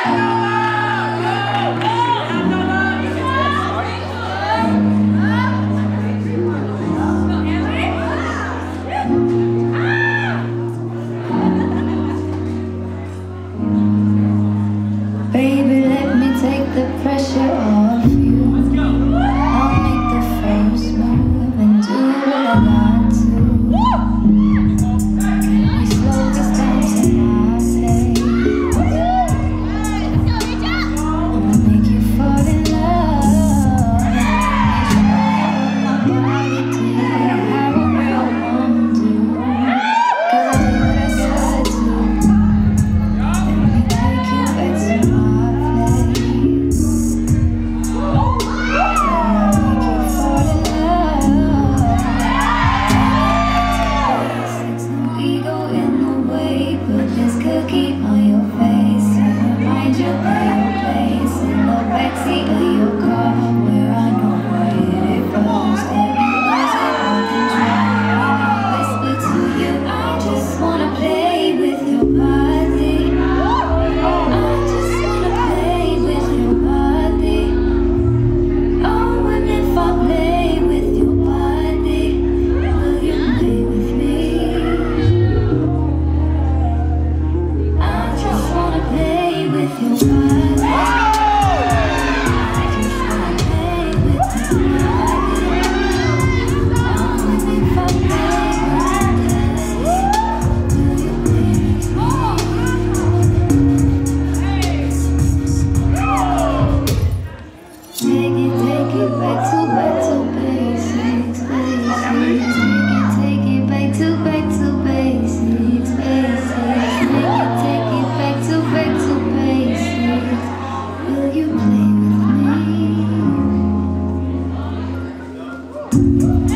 Baby, let me take the pressure off you. I'll make the first move and do what I got to. Can we slow this down to my pace? I'ma make you fall in love. Make you know what my body did, how a real woman do. 'Cause I do what I got to. Let me take you back to my Will you play with me?